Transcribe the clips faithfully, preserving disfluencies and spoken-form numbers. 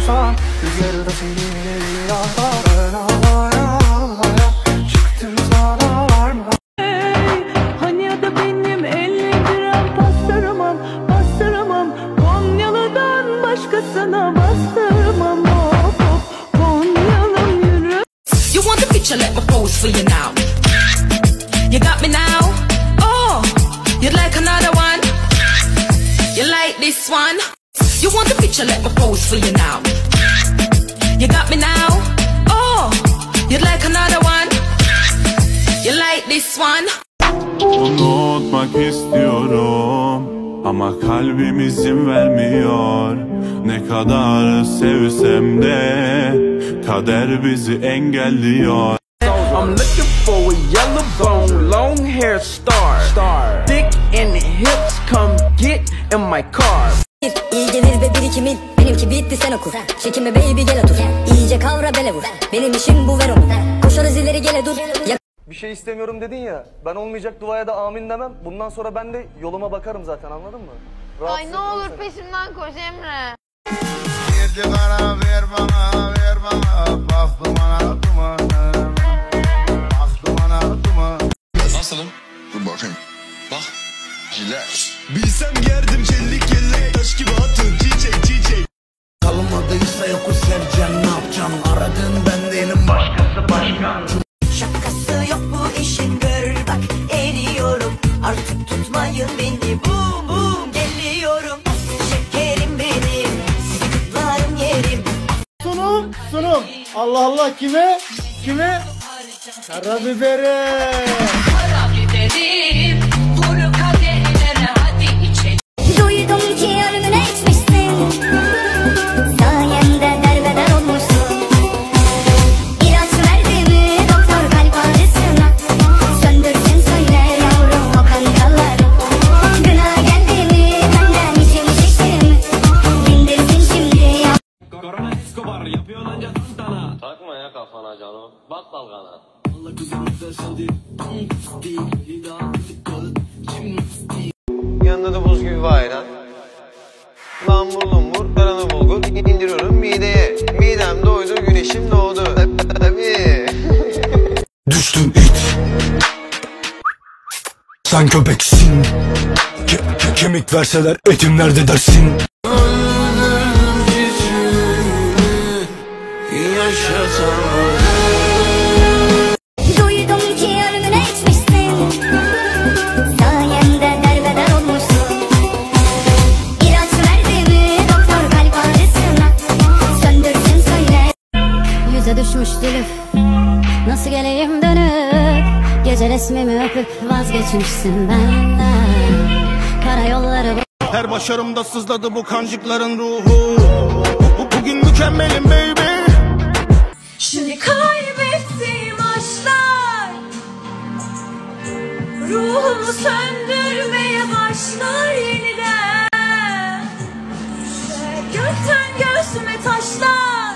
istiyorsan rüzgarı da senin ben havaya havaya çıktım sana var mı? Hey, hani ya da benim elli gram bastıramam, bastıramam. Konyalı'dan başkasına bastıramam. Hop hop, Konyalım yürü. You want the picture, let me pose for you now. You got me now. Oh, you'd like another one. You like this one. You want the picture, let me pose for you now. You got me now. Oh, you'd like another one. You like this one. Unutmak istiyorum ama kalbim izin vermiyor. Ne kadar sevsem de kader bizi engelliyor. I'm looking for a yellow bone, long hair star, star. Thick in the hips, come get in my car. İyi gelir ve birikimin, benimki bitti sen oku. Çekinme baby gel otur, iyice kavra bele vur. Benim işim bu ver onu, koşarız ileri gele dur. Bir şey istemiyorum dedin ya, ben olmayacak duaya da amin demem. Bundan sonra ben de yoluma bakarım zaten, anladın mı? Rahatsız Ay ne olur seni. Peşimden koş Emre. Bir bana ver bana ver bana bak dumana dumana bak dumana dumana. Nasılım? Dur bakayım. Bak. Jilet. Bilsem gerdim çellik yellek taş gibi atın çiçek çiçek. Kalmadıysa yoku seveceksin ne yapacaksın? Aradığın ben değilim başkası başkan. Şakası yok bu işin gör bak eriyorum. Artık tutmayın beni bum bum geliyorum. Şekerim benim sizi kutlarım yerim. Sunum sunum. Allah Allah kime? Kime? Karabibere. Karabiberim, vuru kaderlere hadi içelim. Duydum ki ölümüne içmişsin. Sayende derbeder olmuşsun. İlaç verdi mi doktor kalp ağrısına? Söndürsün söyle yavrum o kankaları. Günah geldi mi benden içim şişti. Bindirsin şimdi ya. Korona Escobar yapıyor anca tantana. Takma ya kafana canım, bak dalgana. Yanında da buz gibi bir ayran. Lambur lumbur, karanı bulgur indiriyorum mideye. Midem doydu, güneşim doğdu. Tabii. Düştün it. Sen köpeksin. Ke ke kemik verseler etim nerede dersin? Duydum ki ölümüne içmişsin. Sayende derbeder olmuşsun. İlaç verdi mi doktor kalp ağrısına? Söndürsün söyle. Yüze düşmüş zülüf. Nasıl geleyim dönüp? Gece resmimi öpüp vazgeçmişsin benden. Karayolları Her başarımda sızladı bu kancıkların ruhu. Bu, bugün mükemmelim baby. Şimdi kaybettiğim aşklar ruhumu söndürmeye başlar yeniden. Düşer gökten göğsüme taşlar.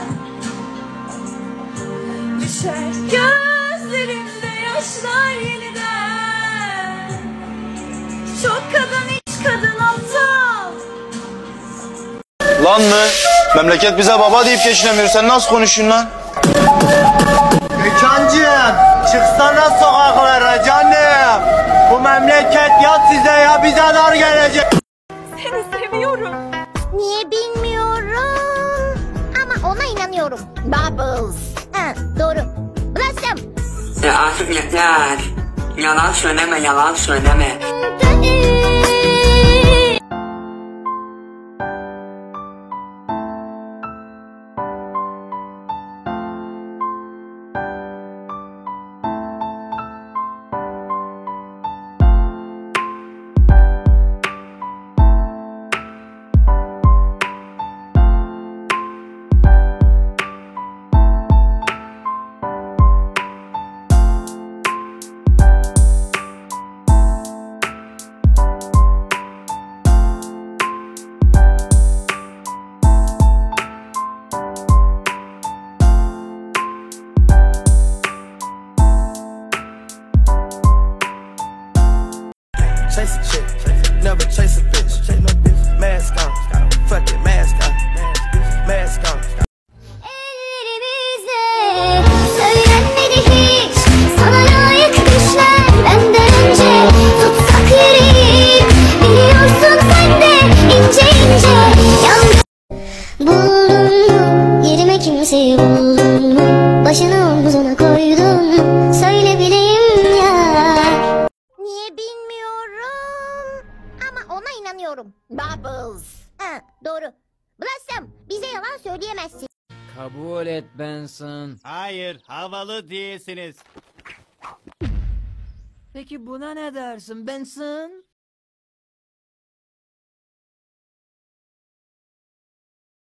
Düşer gözlerimde yaşlar yeniden. Çok kadın hiç kadın aptal. Lan mı? Memleket bize baba deyip geçinemiyor. Sen nasıl konuşuyorsun lan? Gökhan'cığım çıksana sokaklara canım. Bu memleket ya size ya bize dar gelecek. Seni seviyorum. Niye bilmiyorum. Ama ona inanıyorum. Bubbles. Ha, doğru. Blossom. Ya artık yeter. Yalan söyleme, yalan söyleme. Kabul et Benson. Hayır, havalı değilsiniz. Peki buna ne dersin Benson?